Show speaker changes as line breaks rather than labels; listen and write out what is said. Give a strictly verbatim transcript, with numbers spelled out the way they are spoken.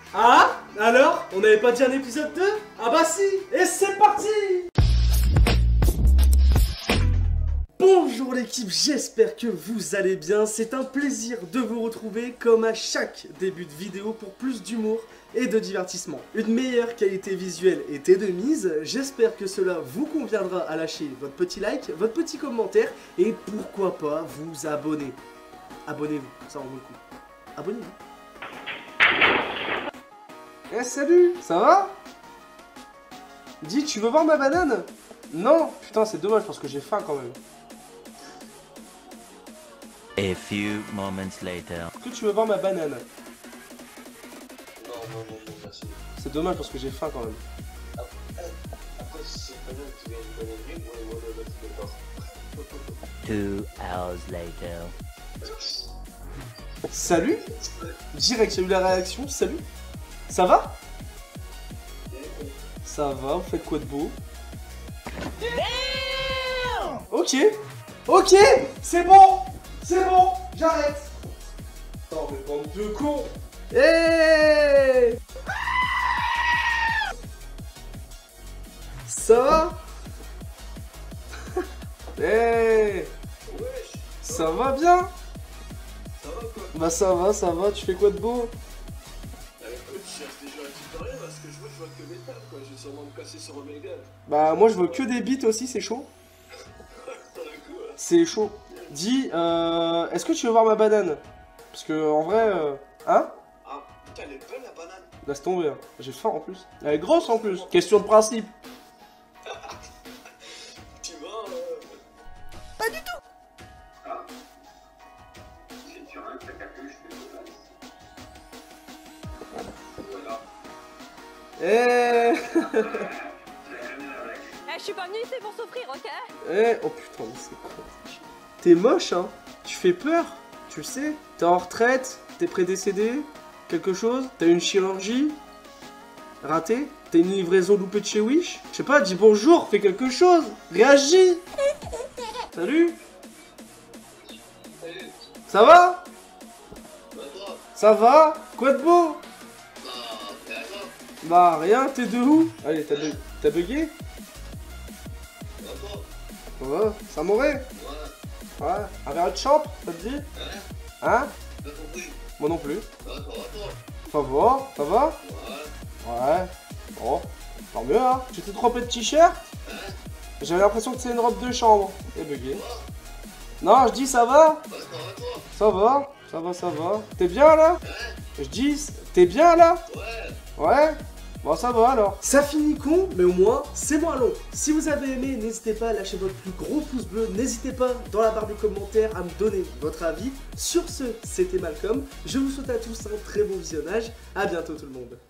Ah, alors, on n'avait pas dit un épisode deux? Ah bah si, et c'est parti! Bonjour l'équipe, j'espère que vous allez bien. C'est un plaisir de vous retrouver comme à chaque début de vidéo pour plus d'humour et de divertissement. Une meilleure qualité visuelle était de mise, j'espère que cela vous conviendra à lâcher votre petit like, votre petit commentaire et pourquoi pas vous abonner. Abonnez-vous, ça en vaut le coup. Abonnez-vous. Eh salut, ça va? Dis, tu veux voir ma banane? Non, putain c'est dommage parce que j'ai faim quand même.
A few moments later.
Est-ce que tu veux voir ma banane?
Non, non, non, non, merci.
C'est dommage parce que j'ai faim quand même.
Après, après si c'est pas mal, tu viens une bonne nuit, ouais, ouais, ouais, ouais, d'accord.
Two hours later.
Salut? Direct, j'ai eu la réaction, salut? Ça va? Ça va, vous faites quoi de beau? Ok, ok, c'est bon, c'est bon, j'arrête. Oh mais bande de cons. Hey, ça va? Hey, ça va bien?
Ça va quoi?
Bah ça va, ça va, tu fais quoi de beau?
Bah écoute, je cherche déjà un tutoriel parce que je vois, je vois que des tables quoi, je vais sûrement me casser sur Omega.
Bah moi je veux que des beats aussi, c'est chaud.
T'en as coup, hein?
C'est chaud. Dis, euh, est-ce que tu veux voir ma banane? Parce que en vrai, euh, hein?
Ah, putain, elle est belle la banane.
Laisse tomber, hein. J'ai faim en plus. Elle est grosse en plus. Question de principe.
Tu vois, euh...
Pas du tout.
Ah. Si tu rentres ta capuche, je te donne. Voilà.
Eh,
Eh, je suis pas venue ici pour souffrir, ok?
eh, oh putain, mais c'est quoi? T'es moche, hein? Tu fais peur, tu le sais. T'es en retraite, t'es prédécédé, quelque chose. T'as une chirurgie ratée. T'as une livraison loupée de chez Wish. Je sais pas, dis bonjour, fais quelque chose. Réagis. Salut.
Salut.
Ça va?
Bah toi?
Ça va? Quoi de beau?
Bah, t'es à toi?
Bah rien, t'es de où? Allez, t'as bu- t'as bugué?
Bah toi?
Ouais, ça m'aurait.
Ouais.
Ouais, un verre de champ, ça te dit?
Hein?
Hein?
T'as compris?
Moi non plus.
Bah toi, toi?
Ça va? Ça va?
Ouais.
Ouais. Bon, tant mieux hein. Tu t'es trompé de t-shirt?
Hein?
J'avais l'impression que c'est une robe de chambre. Et bugué. Non, je dis ça va?
Bah ça va toi?
Ça va? Ça va, ça va. T'es bien là?
Hein?
Je dis, t'es bien là?
Ouais.
Ouais? Bon ça va alors. Ça finit con, mais au moins c'est moins long. Si vous avez aimé, n'hésitez pas à lâcher votre plus gros pouce bleu. N'hésitez pas dans la barre de commentaires à me donner votre avis. Sur ce, c'était Malcolm. Je vous souhaite à tous un très bon visionnage. À bientôt tout le monde.